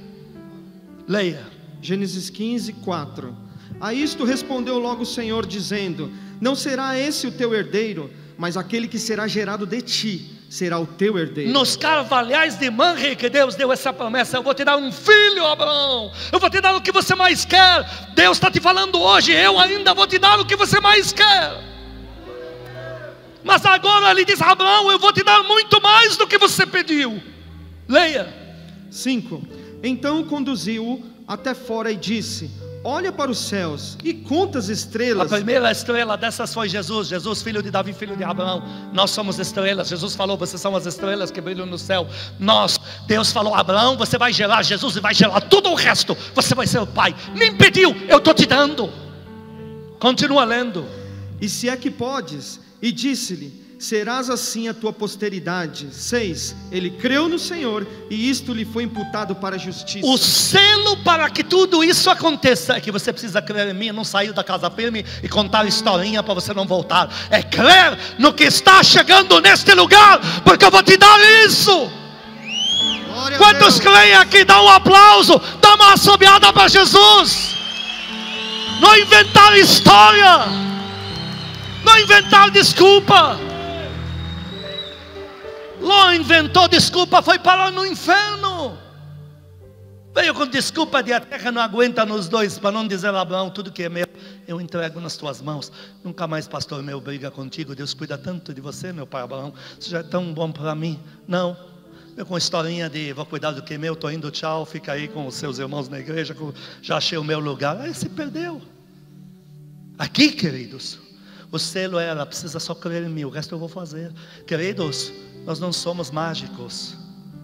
Leia. Gênesis 15:4. A isto respondeu logo o Senhor, dizendo: não será esse o teu herdeiro, mas aquele que será gerado de ti. será o teu herdeiro. Nos carvalhais de Mamre que Deus deu essa promessa: eu vou te dar um filho, Abraão, eu vou te dar o que você mais quer. Deus está te falando hoje: eu ainda vou te dar o que você mais quer. Mas agora ele diz: Abraão, eu vou te dar muito mais do que você pediu. Leia. 5. Então conduziu-o até fora e disse: olha para os céus e conta as estrelas. A primeira estrela dessas foi Jesus. Jesus, filho de Davi, filho de Abraão. Nós somos estrelas. Jesus falou: vocês são as estrelas que brilham no céu. Deus falou: Abraão, você vai gerar Jesus e vai gerar tudo o resto. Você vai ser o pai. Nem pediu, eu estou te dando. Continua lendo. E se é que podes, e disse-lhe: serás assim a tua posteridade. 6. Ele creu no Senhor, e isto lhe foi imputado para a justiça. O selo para que tudo isso aconteça é que você precisa crer em mim, não sair da casa firme e contar historinha para você não voltar. É crer no que está chegando neste lugar, porque eu vou te dar isso. Quantos creem aqui? Dá um aplauso, dá uma assobiada para Jesus. Não inventar história, não inventar desculpa. Ló inventou desculpa, foi parar no inferno. Veio com desculpa de a terra não aguenta nos dois, para não dizer: Abraão, tudo que é meu, eu entrego nas tuas mãos. Nunca mais, pastor meu, briga contigo. Deus cuida tanto de você, meu pai Abraão. Você já é tão bom para mim. Não, eu com historinha de vou cuidar do que é meu, estou indo, tchau, fica aí com os seus irmãos na igreja, já achei o meu lugar. Aí se perdeu. Aqui, queridos, o selo era: precisa só crer em mim, o resto eu vou fazer. Queridos, nós não somos mágicos.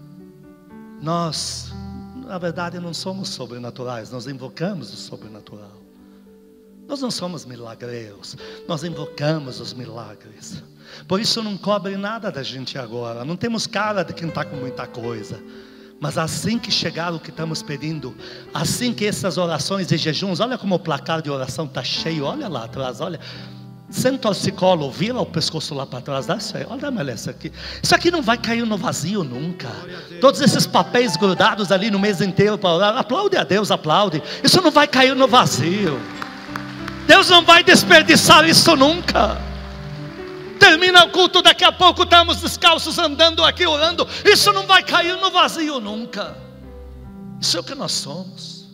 Nós, na verdade, não somos sobrenaturais. Nós invocamos o sobrenatural. Nós não somos milagreiros. Nós invocamos os milagres. Por isso não cobre nada da gente agora. Não temos cara de quem está com muita coisa. Mas assim que chegar o que estamos pedindo, assim que essas orações e jejuns, olha como o placar de oração está cheio. Olha lá atrás, olha. Senta o colo, vira o pescoço lá para trás. Dá isso aí, olha, Melissa, aqui. Isso aqui não vai cair no vazio nunca. Todos esses papéis grudados ali no mês inteiro para orar, aplaude a Deus, aplaude. Isso não vai cair no vazio. Deus não vai desperdiçar isso nunca. Termina o culto, daqui a pouco estamos descalços andando aqui orando. Isso não vai cair no vazio nunca. Isso é o que nós somos.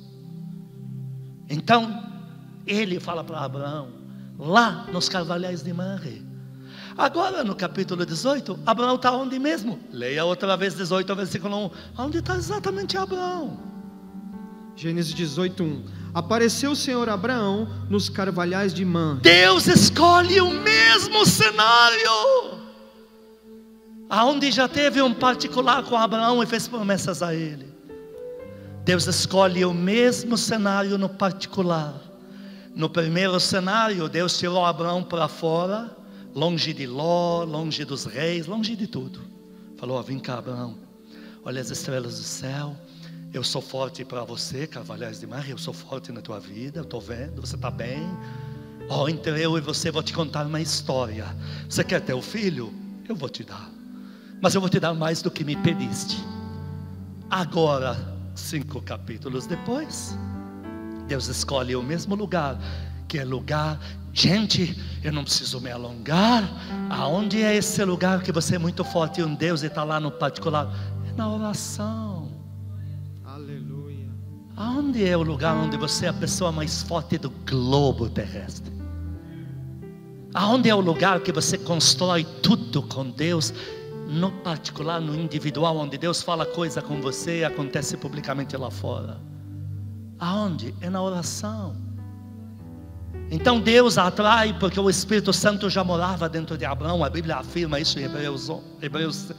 Então ele fala para Abraão lá nos carvalhais de Mamre. Agora no capítulo 18, Abraão está onde mesmo? Leia outra vez 18, versículo 1. Onde está exatamente Abraão? Gênesis 18:1. Apareceu o Senhor a Abraão nos carvalhais de Mamre. Deus escolhe o mesmo cenário, aonde já teve um particular com Abraão e fez promessas a ele. Deus escolhe o mesmo cenário no particular. No primeiro cenário, Deus tirou Abraão para fora, longe de Ló, longe dos reis, longe de tudo. Falou: vem cá, Abraão, olha as estrelas do céu. Eu sou forte para você, carvalhais de Mamre. Eu sou forte na tua vida, eu estou vendo, você está bem. Entre eu e você vou te contar uma história. Você quer ter o filho? Eu vou te dar, mas eu vou te dar mais do que me pediste. Agora, 5 capítulos depois, Deus escolhe o mesmo lugar, que é lugar, gente, eu não preciso me alongar. Aonde é esse lugar que você é muito forte em Deus e está lá no particular? É na oração. Aleluia. Aonde é o lugar onde você é a pessoa mais forte do globo terrestre? Aonde é o lugar que você constrói tudo com Deus, no particular, no individual, onde Deus fala coisa com você e acontece publicamente lá fora? Aonde? É na oração. Então Deus atrai, porque o Espírito Santo já morava dentro de Abraão. A Bíblia afirma isso em Hebreus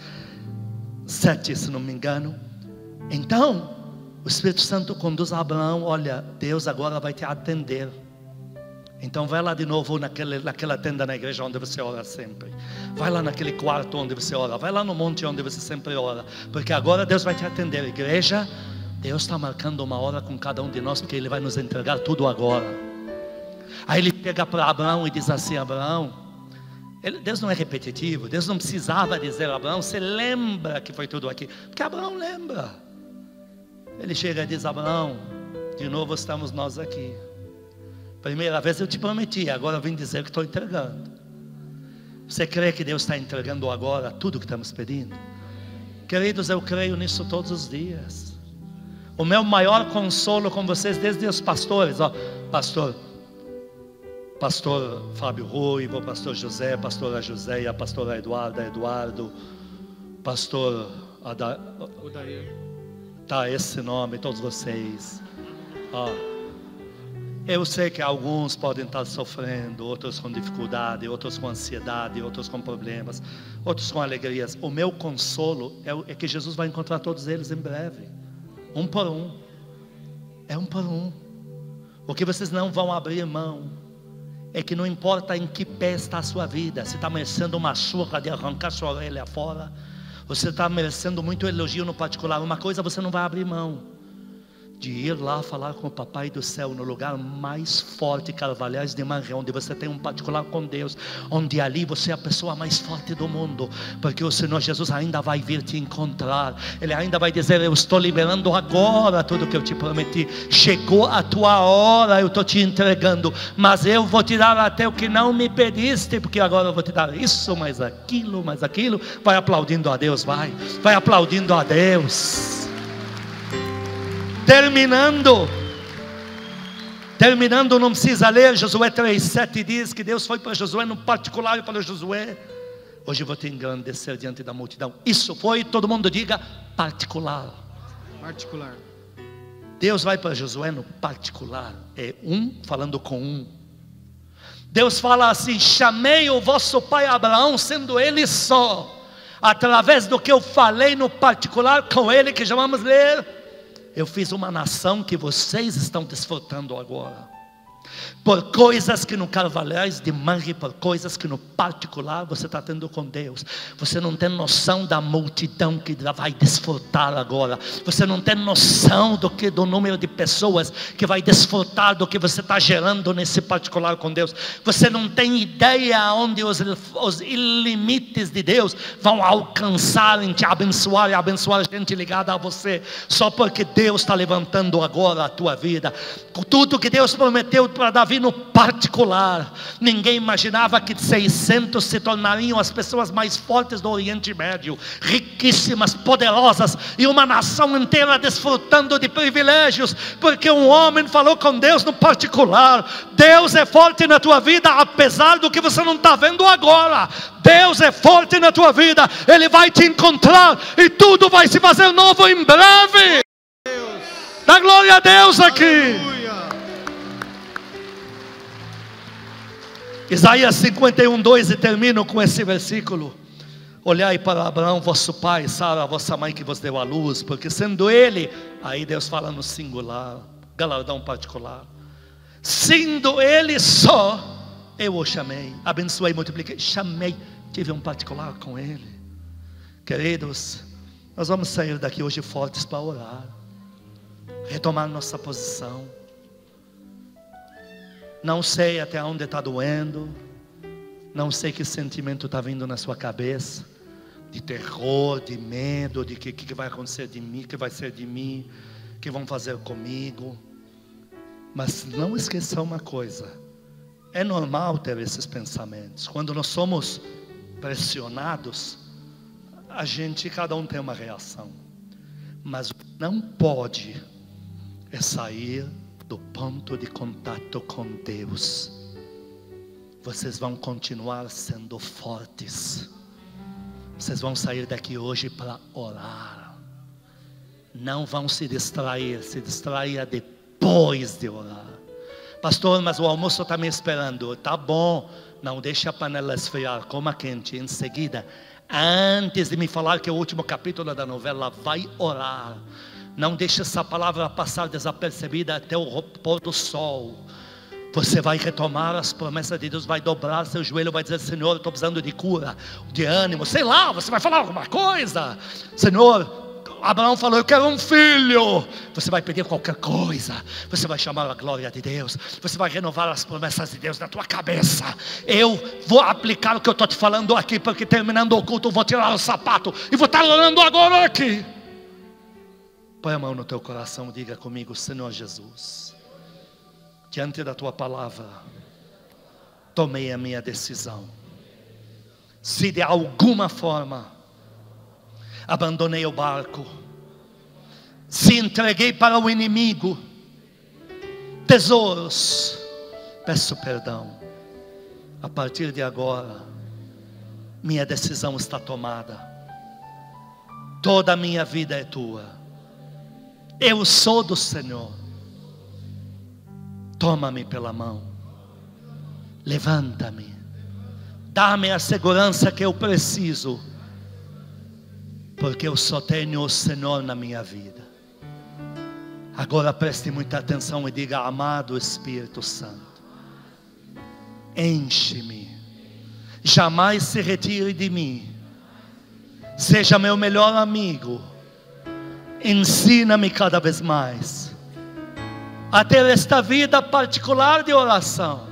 7, se não me engano. Então o Espírito Santo conduz a Abraão: olha, Deus agora vai te atender. Então vai lá de novo naquela tenda na igreja onde você ora sempre. Vai lá naquele quarto onde você ora. Vai lá no monte onde você sempre ora, porque agora Deus vai te atender. Igreja, Deus está marcando uma hora com cada um de nós, porque Ele vai nos entregar tudo agora. Aí Ele pega para Abraão e diz assim: Abraão, Deus não é repetitivo. Deus não precisava dizer: Abraão, você lembra que foi tudo aqui? Porque Abraão lembra. Ele chega e diz: Abraão, de novo estamos nós aqui. Primeira vez eu te prometi, agora eu vim dizer que estou entregando. Você crê que Deus está entregando agora tudo que estamos pedindo? Queridos, eu creio nisso todos os dias. O meu maior consolo com vocês, desde os pastores, pastor Fábio Ruivo, pastor José, pastora Joséia, pastora Eduardo, pastor Odair. Tá, esse nome, todos vocês. Eu sei que alguns podem estar sofrendo, outros com dificuldade, outros com ansiedade, outros com problemas, outros com alegrias. O meu consolo é que Jesus vai encontrar todos eles em breve, um por um. É um por um. O que vocês não vão abrir mão é que não importa em que pé está a sua vida, se está merecendo uma surra de arrancar sua orelha fora, você está merecendo muito elogio no particular, uma coisa você não vai abrir mão: de ir lá falar com o Papai do Céu, no lugar mais forte, Carvalhais de Maré, onde você tem um particular com Deus, onde ali você é a pessoa mais forte do mundo, porque o Senhor Jesus ainda vai vir te encontrar. Ele ainda vai dizer: eu estou liberando agora tudo que eu te prometi, chegou a tua hora, eu estou te entregando, mas eu vou te dar até o que não me pediste, porque agora eu vou te dar isso, mais aquilo. Vai aplaudindo a Deus, vai aplaudindo a Deus. Terminando, não precisa ler. Josué 3:7 diz que Deus foi para Josué no particular e falou: Josué, hoje eu vou te engrandecer diante da multidão. Isso foi, todo mundo diga, particular. Deus vai para Josué no particular, é um falando com um. Deus fala assim: chamei o vosso pai Abraão, sendo ele só, através do que eu falei no particular com ele, que já vamos ler. Eu fiz uma nação que vocês estão desfrutando agora, por coisas que no Carvalhais de Maré, por coisas que no particular você está tendo com Deus. Você não tem noção da multidão que vai desfrutar agora. Você não tem noção do número de pessoas que vai desfrutar do que você está gerando nesse particular com Deus. Você não tem ideia onde os limites de Deus vão alcançar em te abençoar e abençoar gente ligada a você, só porque Deus está levantando agora a tua vida. Tudo que Deus prometeu para Davi no particular, ninguém imaginava que 600 se tornariam as pessoas mais fortes do Oriente Médio, riquíssimas, poderosas, e uma nação inteira desfrutando de privilégios, porque um homem falou com Deus no particular. Deus é forte na tua vida, apesar do que você não está vendo agora. Deus é forte na tua vida, Ele vai te encontrar e tudo vai se fazer novo em breve. Dá glória a Deus aqui. Isaías 51:2, e termino com esse versículo: olhai para Abraão vosso pai, Sara vossa mãe que vos deu a luz, porque sendo ele, aí Deus fala no singular, galardão particular, sendo ele só, eu o chamei, abençoei, multipliquei, chamei, tive um particular com ele. Queridos, nós vamos sair daqui hoje fortes para orar, retomar nossa posição. Não sei até onde está doendo, não sei que sentimento está vindo na sua cabeça, de terror, de medo, de que vai acontecer de mim, que vai ser de mim, que vão fazer comigo. Mas não esqueça uma coisa: é normal ter esses pensamentos. Quando nós somos pressionados, cada um tem uma reação, mas não pode sair do ponto de contato com Deus. Vocês vão continuar sendo fortes. Vocês vão sair daqui hoje para orar. Não vão se distrair depois de orar. Pastor, mas o almoço está me esperando. Tá bom, não deixe a panela esfriar, coma quente. Em seguida, antes de me falar que é o último capítulo da novela, vai orar. Não deixe essa palavra passar desapercebida até o pôr do sol. Você vai retomar as promessas de Deus, vai dobrar seu joelho, vai dizer: Senhor, eu estou precisando de cura, de ânimo, sei lá, você vai falar alguma coisa. Senhor, Abraão falou: eu quero um filho. Você vai pedir qualquer coisa, você vai chamar a glória de Deus, você vai renovar as promessas de Deus na tua cabeça. Eu vou aplicar o que eu estou te falando aqui, porque terminando o culto eu vou tirar o sapato e vou estar orando agora aqui. Põe a mão no teu coração e diga comigo: Senhor Jesus, diante da tua palavra, tomei a minha decisão se de alguma forma abandonei o barco, se entreguei para o inimigo tesouros, peço perdão. A partir de agora, minha decisão está tomada. Toda a minha vida é tua. Eu sou do Senhor. Toma-me pela mão, levanta-me, dá-me a segurança que eu preciso, porque eu só tenho o Senhor na minha vida. Agora preste muita atenção e diga: amado Espírito Santo, enche-me, jamais se retire de mim, seja meu melhor amigo, ensina-me cada vez mais a ter esta vida particular de oração.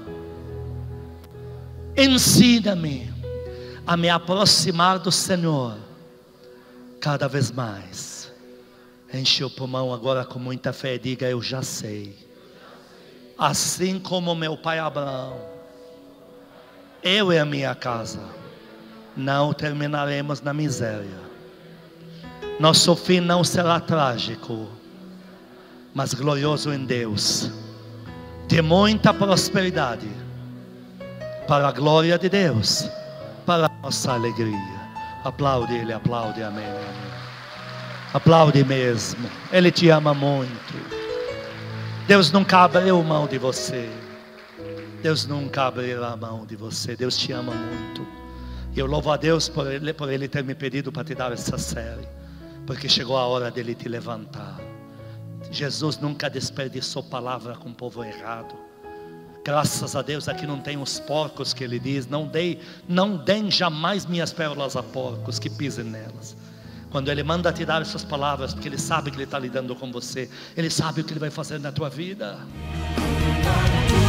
Ensina-me a me aproximar do Senhor cada vez mais. Enche o pulmão agora com muita fé e diga: eu já sei. Assim como meu pai Abraão, eu e a minha casa não terminaremos na miséria. Nosso fim não será trágico, mas glorioso em Deus, de muita prosperidade, para a glória de Deus, para a nossa alegria. Aplaude Ele, aplaude, amém, amém. Aplaude mesmo, Ele te ama muito. Deus nunca abriu mão de você. Deus nunca abrirá a mão de você. Deus te ama muito. E eu louvo a Deus por Ele ter me pedido para te dar essa série, porque chegou a hora dele te levantar. Jesus nunca desperdiçou palavra com o povo errado. Graças a Deus aqui não tem os porcos que Ele diz: não deem jamais minhas pérolas a porcos que pisem nelas. Quando Ele manda te dar essas palavras, porque Ele sabe que Ele está lidando com você, Ele sabe o que Ele vai fazer na tua vida.